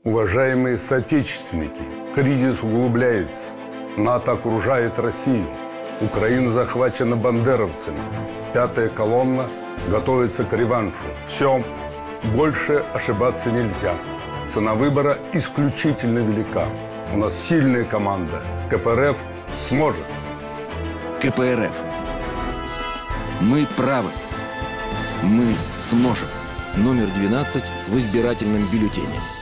Уважаемые соотечественники, кризис углубляется. НАТО окружает Россию. Украина захвачена бандеровцами. Пятая колонна готовится к реваншу. Все, больше ошибаться нельзя. Цена выбора исключительно велика. У нас сильная команда. КПРФ сможет. КПРФ. Мы правы. Мы сможем. Номер 12 в избирательном бюллетене.